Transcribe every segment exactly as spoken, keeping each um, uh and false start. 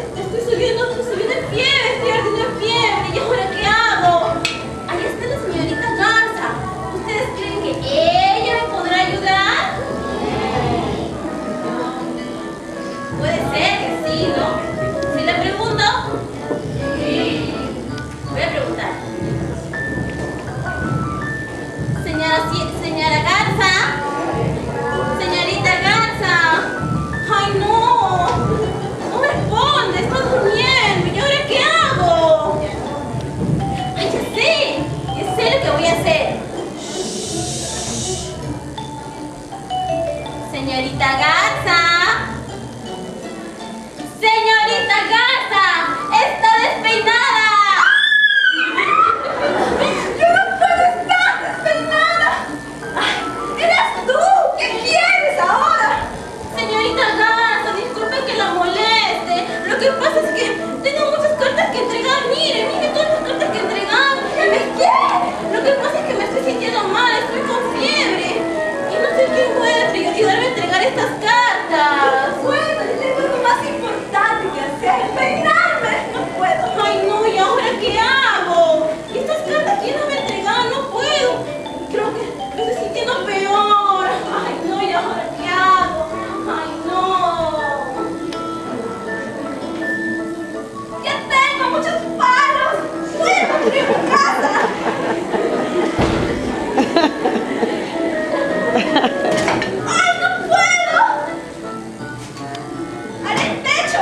estoy subiendo, estoy subiendo en fiebre, estoy ardiendo en fiebre. ¿Y ahora qué hago? Ahí está la señorita Garza. ¿Ustedes creen que ella me podrá ayudar? Puede ser que sí, ¿no? Si le pregunto, sí. Voy a preguntar. Señora, señora Garza. Señorita Garza. Ay, no. No responde, está durmiendo. ¿Y ahora qué hago? Ay, ya sé. Ya sé lo que voy a hacer. Señorita Garza. Señorita Garza. Está despeinada. Yo no puedo estar despeinada. Ay, ¿eras tú? ¿Qué quieres ahora? Señorita Garza, disculpe que la moleste. Lo que pasa es que tengo muchas cartas que entregar. Mire, mire todas las cartas que entregar. ¿Qué? Lo que pasa es que me estoy sintiendo mal, estoy con fiebre. Y no sé quién puede ayudarme a entregar estas cartas. Bueno, yo tengo algo más importante que hacer. Peinarme. No puedo. Ay, no, ¿y ahora qué hago? ¿Y estas cartas quién las va a entregar? No puedo. Creo que me estoy sintiendo peor. Ay, no, ¿y ahora qué hago? Ay, no. Ya tengo muchos palos. Voy a construir mi casa. ¡Ay, no puedo! ¡Haré el techo!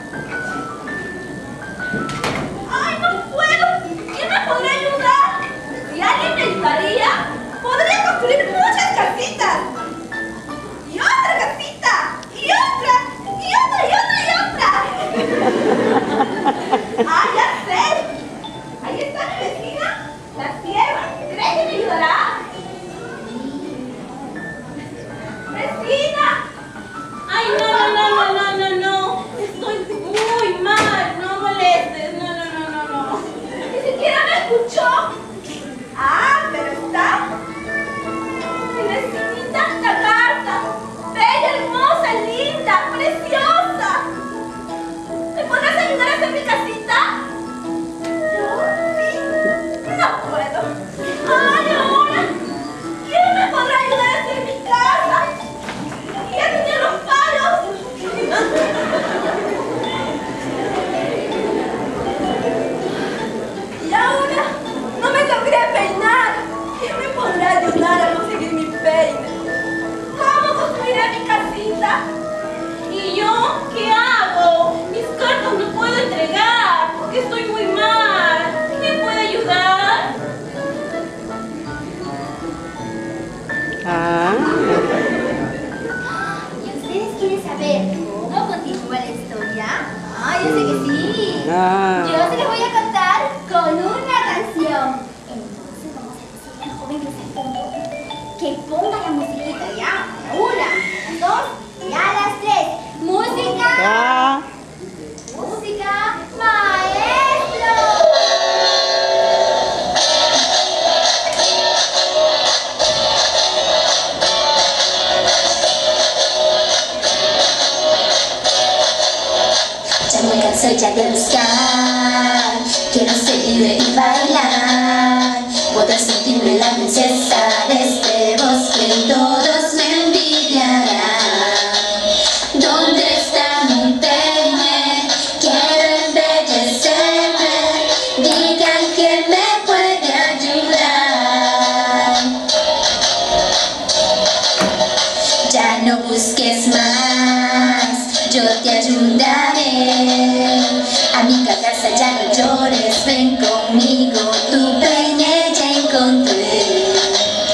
¡Ay, no puedo! ¿Quién me podrá ayudar? Si alguien me ayudaría, podría construir muchas casitas. Y otra casita. Y otra. Y otra, y otra, y otra. ¡Ah, ya sé! Ahí está mi vecina, la sierva. ¿Cree que me ayudará? ¡Vecina! ¡Ay, no, no, no, no, no, no! Estoy muy mal. No molestes. No, no, no, no, no. Ni siquiera me escuchó. Ah, pero está. Mi vecinita Garza. Bella, hermosa, linda, preciosa. ¿Me podrás ayudar a hacer mi casita? ¿Yo? Sí. No puedo. ¡Ay, ahora! ¿Quién me podrá ayudar a hacer mi casa? ¡Ya tenía los palos! Y ahora no me logré peinar. ¿Quién me podrá ayudar a conseguir mi peine? ¿Cómo construiré mi casita? ¿Y yo qué hago? Mis cartas no puedo entregar porque estoy muy mal. ¿Quién puede ayudar? Ah. ¿Y ustedes quieren saber cómo continúa la historia? Ah, yo sé que sí. Ah. Yo se les voy a contar con una canción. Entonces vamos a decirle al joven que está a punto que ponga la musiquita ya. A la una, a las dos y a las tres. ¡Música! Ah. ¡Música! ¡Maestro! Ya me cansé ya de buscar, quiero seguir y bailar, poder sentirme la princesa de este bosque y todos me envidiarán. ¿Dónde está mi peine? Quiero embellecerme, digan quién me puede ayudar. Ya no busques más, yo te ayudaré. Amiga Garza, ya no llores, ven conmigo, tu peine ya encontré.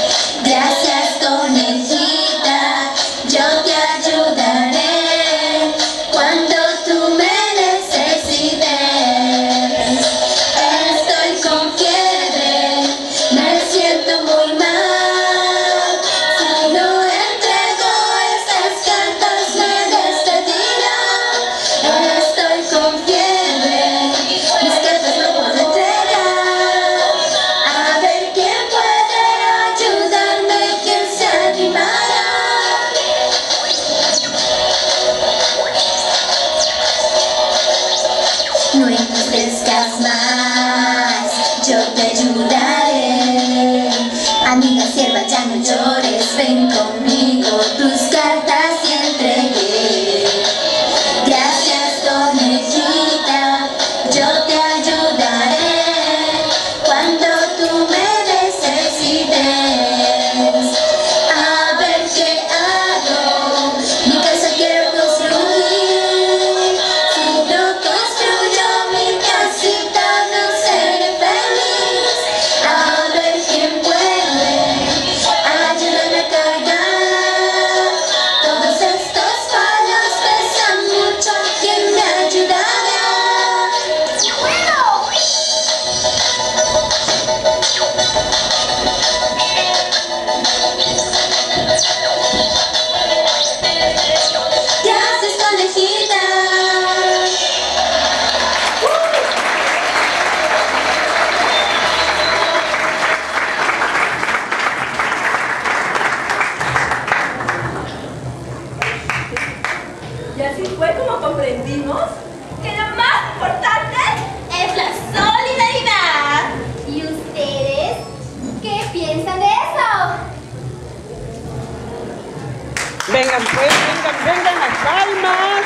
no entristezcas más, yo te ayudaré. Amiga sierva, ya no llores, ven conmigo, tus cartas y entregué. Gracias, conejita, yo te ayudaré cuando tú me necesites. A ver qué hago, mi casa quiero construir. Si no construyo mi casita no seré feliz. A ver quién puede, ayúdame a cargar. Todos estos palos pesan mucho, ¿quién me ayudará? ¡Bueno! Gracias, conejita. Y así fue como comprendimos que lo más importante es la solidaridad. ¿Y ustedes qué piensan de eso? Vengan pues, vengan, vengan las palmas.